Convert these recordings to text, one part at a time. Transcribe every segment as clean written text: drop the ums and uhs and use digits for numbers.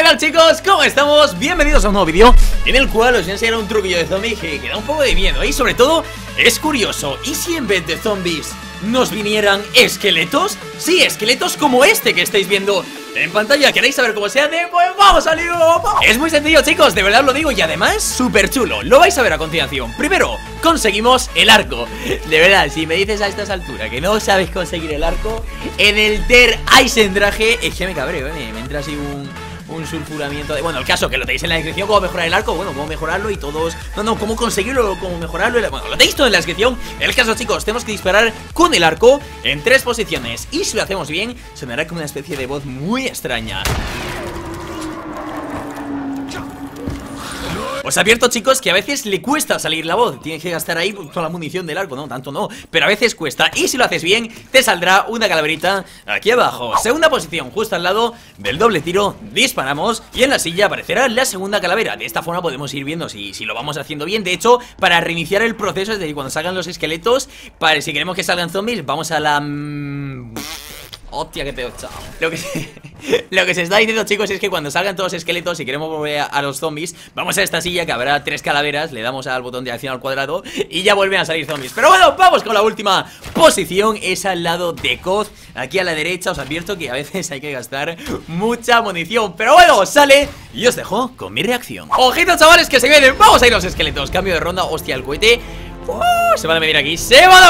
tal, chicos? ¿Cómo estamos? Bienvenidos a un nuevo vídeo en el cual os voy a enseñar un truquillo de zombie que da un poco de miedo y sobre todo es curioso. ¿Y si en vez de zombies nos vinieran esqueletos? Sí, esqueletos como este que estáis viendo en pantalla. ¿Queréis saber cómo se hace? Pues vamos al lío. Es muy sencillo, chicos, de verdad os lo digo. Y además, súper chulo, lo vais a ver a continuación. Primero, conseguimos el arco. De verdad, si me dices a estas alturas que no sabes conseguir el arco en el Der Eisendrache, es que me cabreo, me entra así un sulfuramiento de... Bueno, el caso que lo tenéis en la descripción, cómo mejorar el arco, bueno, cómo mejorarlo y todos... No, cómo conseguirlo, cómo mejorarlo, bueno, lo tenéis todo en la descripción. El caso, chicos, tenemos que disparar con el arco en 3 posiciones y si lo hacemos bien, sonará como una especie de voz muy extraña. Os advierto, chicos, que a veces le cuesta salir la voz. Tienes que gastar ahí toda la munición del arco, no, tanto no, pero a veces cuesta. Y si lo haces bien, te saldrá una calaverita aquí abajo. Segunda posición, justo al lado del doble tiro. Disparamos y en la silla aparecerá la segunda calavera. De esta forma podemos ir viendo si lo vamos haciendo bien. De hecho, para reiniciar el proceso, es decir, cuando salgan los esqueletos, si queremos que salgan zombies, vamos a la... Hostia, que te chao. Lo que se está diciendo, chicos, es que cuando salgan todos los esqueletos y queremos volver a los zombies, vamos a esta silla que habrá 3 calaveras, le damos al botón de acción al cuadrado y ya vuelven a salir zombies. Pero bueno, vamos con la última posición, es al lado de Koz, aquí a la derecha. Os advierto que a veces hay que gastar mucha munición, pero bueno, sale y os dejo con mi reacción. Ojito, chavales, que se vienen, vamos a ir los esqueletos. Cambio de ronda, hostia, el cohete. Se van a venir aquí,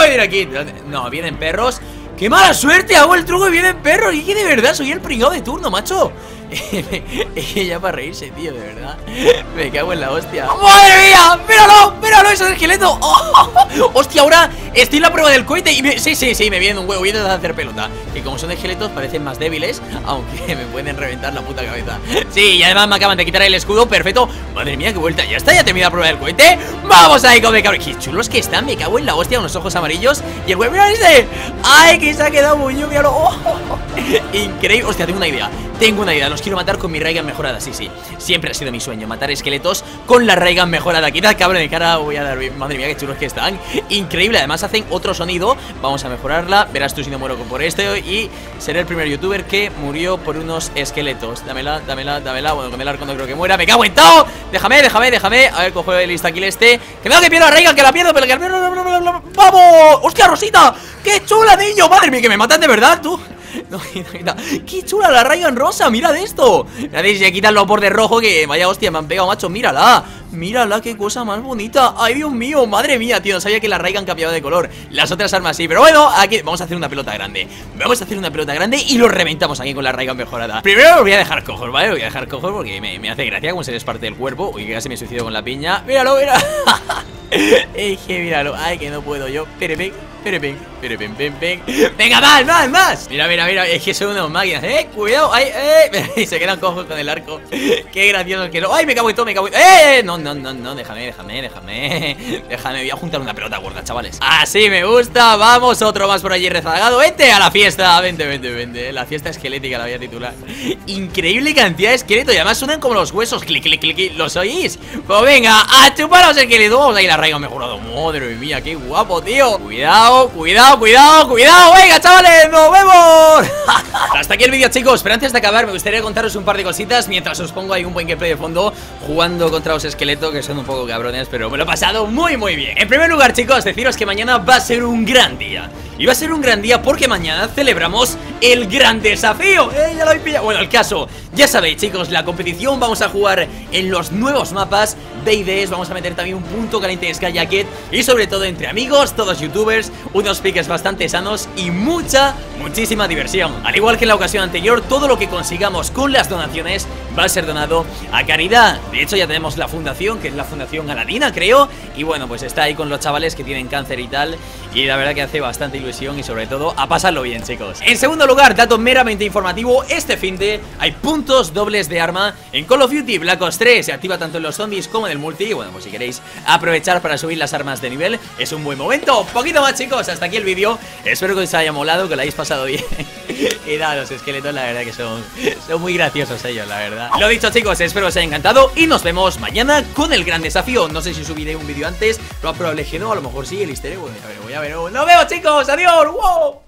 No, vienen perros. ¡Qué mala suerte! Hago el truco y vienen perros. Y que de verdad soy el pringado de turno, macho. Es que ya para reírse, tío, de verdad. Me cago en la hostia. ¡Madre mía! ¡Míralo! ¡Es un esqueleto! ¡Oh! ¡Hostia! Ahora estoy en la prueba del cohete y sí, me viene un huevo. Voy a intentar hacer pelota. Y como son esqueletos parecen más débiles, aunque me pueden reventar la puta cabeza. Sí, y además me acaban de quitar el escudo. Perfecto. Madre mía, qué vuelta. Ya está, ya termina la prueba del cohete. ¡Vamos ahí con mi cabrón! ¡Qué chulos que están! Me cago en la hostia, unos ojos amarillos. Y el huevo, ¡mira ese! ¡Ay, que se ha quedado muy yo! ¡Míralo! ¡Oh! Increíble. Hostia, tengo una idea. Los quiero matar con mi Raygun mejorada, sí. Siempre ha sido mi sueño, matar esqueletos con la Raygun mejorada. Quita el cabrón de cara, voy a dar bien. Madre mía, qué chulos que están. Increíble, además hacen otro sonido. Vamos a mejorarla, verás tú si no muero por este. Y seré el primer youtuber que murió por unos esqueletos. Dámela. Bueno, con el arco no creo que muera. Me cago en todo. Déjame. A ver, cojo el instakill este. Que no, que pierdo la Raygun, que la pierdo, pero que la pierdo. ¡Vamos! ¡Hostia, Rosita! ¡Qué chula, niño! Madre mía, que me matan de verdad, tú. No, qué chula la Raygun rosa, mira de esto. Nadie se quitan los bordes rojos, que vaya hostia, me han pegado, macho, mírala, qué cosa más bonita. Ay, Dios mío, madre mía, tío, no sabía que la Raygun cambiaba de color. Las otras armas sí, pero bueno, aquí vamos a hacer una pelota grande. Y lo reventamos aquí con la Raygun mejorada. Primero lo voy a dejar cojos, ¿vale? Lo voy a dejar cojos porque me hace gracia como se les parte del cuerpo. Uy, que casi me suicido con la piña. Míralo. Es que míralo, ay, que no puedo yo. Ven. Venga, más. Mira, es que son unas máquinas, cuidado, y se quedan cojos con el arco. Qué gracioso que no. Ay, me cago en todo, no, déjame, voy a juntar una pelota gorda, chavales. Así me gusta, vamos, otro más por allí rezagado. Vente a la fiesta, vente. La fiesta esquelética la voy a titular. Increíble cantidad de esqueletos y además suenan como los huesos, clic, ¿los oís? Pues venga, a chupar los esqueletos. Vamos a ir a Raygun mejorado, madre mía, qué guapo, tío. Cuidado, venga, chavales, nos vemos. Hasta aquí el vídeo, chicos, pero antes de acabar me gustaría contaros un par de cositas mientras os pongo ahí un buen gameplay de fondo jugando contra los esqueletos, que son un poco cabrones, pero me lo he pasado muy bien. En primer lugar, chicos, deciros que mañana va a ser un gran día. Y va a ser un gran día porque mañana celebramos el gran desafío. Ya lo habéis pillado. Bueno, el caso, ya sabéis, chicos, la competición vamos a jugar en los nuevos mapas BDs, vamos a meter también un punto caliente de Skyjacket y sobre todo entre amigos, todos youtubers, unos piques bastante sanos y muchísima diversión. Al igual que en la ocasión anterior, todo lo que consigamos con las donaciones va a ser donado a caridad. De hecho, ya tenemos la fundación, que es la Fundación Aladina, creo. Y bueno, pues está ahí con los chavales que tienen cáncer y tal. Y la verdad que hace bastante ilusión y sobre todo a pasarlo bien, chicos. En segundo lugar, dato meramente informativo, este finde hay puntos dobles de arma en Call of Duty Black Ops 3. Se activa tanto en los zombies como en el multi. Y bueno, pues si queréis aprovechar para subir las armas de nivel, es un buen momento. Poquito más, chicos, hasta aquí el vídeo. Espero que os haya molado, que lo hayáis pasado bien. Y nada, los esqueletos la verdad que son muy graciosos ellos, la verdad. Lo dicho, chicos, espero que os haya encantado y nos vemos mañana con el gran desafío. No sé si subiré un vídeo antes, lo más probable es que no, a lo mejor sí, el easter egg. Bueno, ya veremos. ¡Nos vemos, chicos! ¡Adiós! ¡Wow!